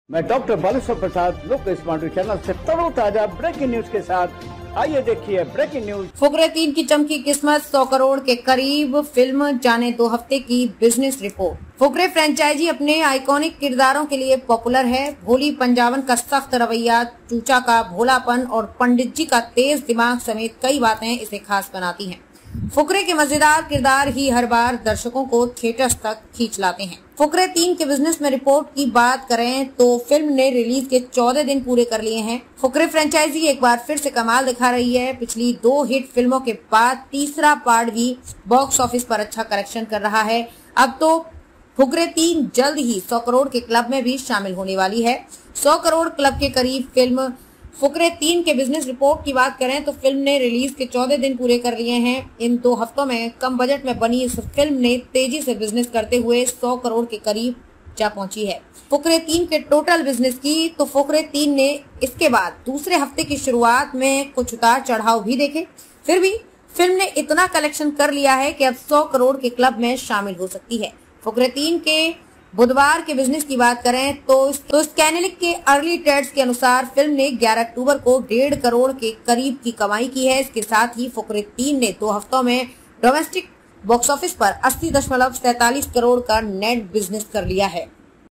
मैं डॉक्टर बालेश्वर प्रसाद लोक smart channel से तरोताजा ब्रेकिंग न्यूज के साथ आइए देखिए ब्रेकिंग न्यूज। फुकरे 3 की चमकी किस्मत, 100 करोड़ के करीब फिल्म, जाने 2 हफ्ते की बिजनेस रिपोर्ट। फुकरे फ्रेंचाइजी अपने आइकॉनिक किरदारों के लिए पॉपुलर है। भोली पंजाबन का सख्त रवैया, चूचा का भोलापन और पंडित जी का तेज दिमाग समेत कई बातें इसे खास बनाती हैं। फुकरे के मजेदार किरदार ही हर बार दर्शकों को थिएटर्स तक खींच लाते हैं। फुकरे 3 के बिजनेस में रिपोर्ट की बात करें तो फिल्म ने रिलीज के 14 दिन पूरे कर लिए हैं। फुकरे फ्रेंचाइजी एक बार फिर से कमाल दिखा रही है। पिछली 2 हिट फिल्मों के बाद तीसरा पार्ट भी बॉक्स ऑफिस पर अच्छा कलेक्शन कर रहा है। अब तो फुकरे 3 जल्द ही 100 करोड़ के क्लब में भी शामिल होने वाली है। 100 करोड़ क्लब के करीब फिल्म फुकरे 3 के बिजनेस रिपोर्ट की बात करें तो फिल्म ने रिलीज के 14 दिन पूरे कर लिए हैं। इन 2 हफ्तों में कम बजट में बनी इस फिल्म ने तेजी से बिजनेस करते हुए 100 करोड़ के करीब जा पहुंची है। फुकरे 3 के टोटल बिजनेस की तो फुकरे 3 ने इसके बाद दूसरे हफ्ते की शुरुआत में कुछ उतार चढ़ाव भी देखे, फिर भी फिल्म ने इतना कलेक्शन कर लिया है कि अब 100 करोड़ के क्लब में शामिल हो सकती है। फुकरे 3 के बुधवार के बिजनेस की बात करें तो स्कैनिलिक के अर्ली ट्रेड्स के अनुसार फिल्म ने 11 अक्टूबर को 1.5 करोड़ के करीब की कमाई की है। इसके साथ ही फुकरे 3 ने 2 हफ्तों में डोमेस्टिक बॉक्स ऑफिस पर 80.43 करोड़ का नेट बिजनेस कर लिया है।